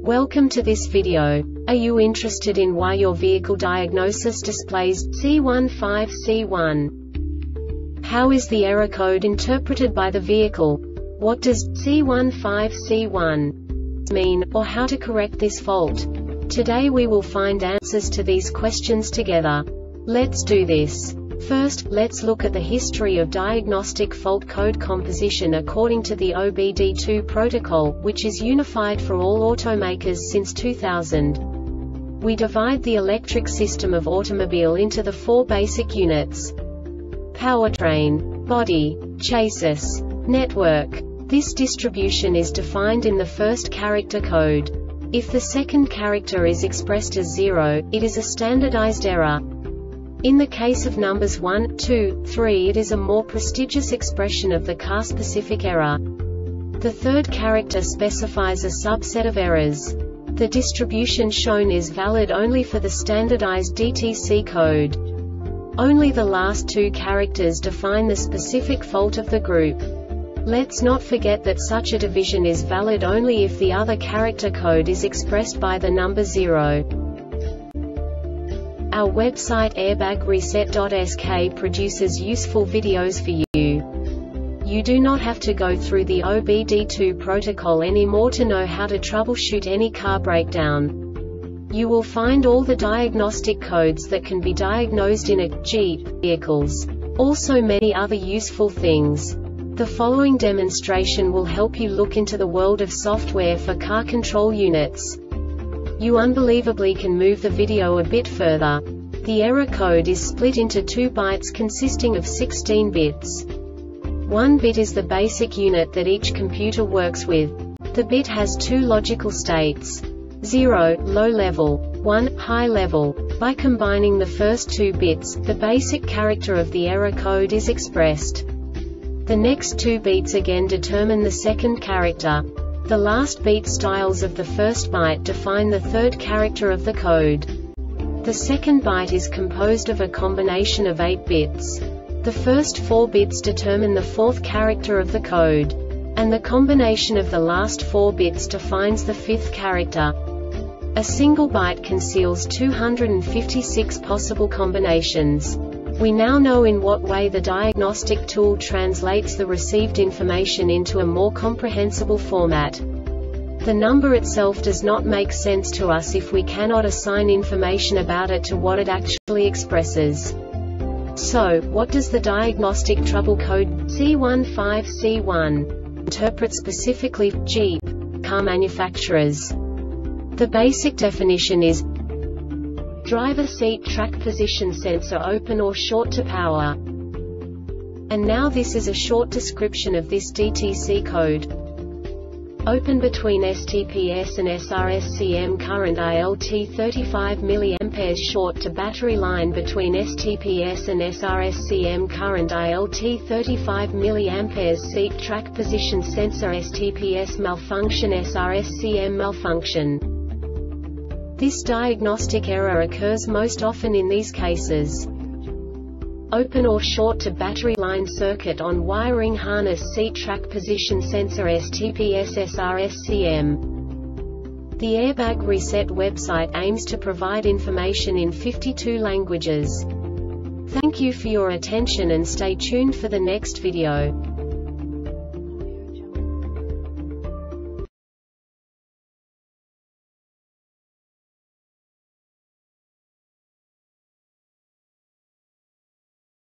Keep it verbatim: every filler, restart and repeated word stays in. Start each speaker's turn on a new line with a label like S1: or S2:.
S1: Welcome to this video. Are you interested in why your vehicle diagnosis displays C one five C one? How is the error code interpreted by the vehicle? What does C one five C one mean, or how to correct this fault? Today we will find answers to these questions together. Let's do this. First, let's look at the history of diagnostic fault code composition according to the O B D two protocol, which is unified for all automakers since two thousand. We divide the electric system of automobile into the four basic units: powertrain, body, chassis, network. This distribution is defined in the first character code. If the second character is expressed as zero, it is a standardized error. In the case of numbers one, two, three, it is a more prestigious expression of the car-specific error. The third character specifies a subset of errors. The distribution shown is valid only for the standardized D T C code. Only the last two characters define the specific fault of the group. Let's not forget that such a division is valid only if the other character code is expressed by the number zero. Our website airbag reset dot S K produces useful videos for you. You do not have to go through the O B D two protocol anymore to know how to troubleshoot any car breakdown. You will find all the diagnostic codes that can be diagnosed in a Jeep vehicles. Also many other useful things. The following demonstration will help you look into the world of software for car control units. You unbelievably can move the video a bit further. The error code is split into two bytes consisting of sixteen bits. One bit is the basic unit that each computer works with. The bit has two logical states: zero, low level, one, high level. By combining the first two bits, the basic character of the error code is expressed. The next two beats again determine the second character. The last beat styles of the first byte define the third character of the code. The second byte is composed of a combination of eight bits. The first four bits determine the fourth character of the code. And the combination of the last four bits defines the fifth character. A single byte conceals two hundred fifty-six possible combinations. We now know in what way the diagnostic tool translates the received information into a more comprehensible format. The number itself does not make sense to us if we cannot assign information about it to what it actually expresses. So, what does the diagnostic trouble code C one five C one interpret specifically for Jeep car manufacturers? The basic definition is driver seat track position sensor open or short to power. And now this is a short description of this D T C code. Open between S T P S and S R S C M current I L T thirty-five milliamperes short to battery line between S T P S and S R S C M current I L T thirty-five milliamperes seat track position sensor S T P S malfunction S R S C M malfunction. This diagnostic error occurs most often in these cases: open or short to battery line circuit on wiring harness seat track position sensor S T P S S R S C M. The Airbag Reset website aims to provide information in fifty-two languages. Thank you for your attention and stay tuned for the next video.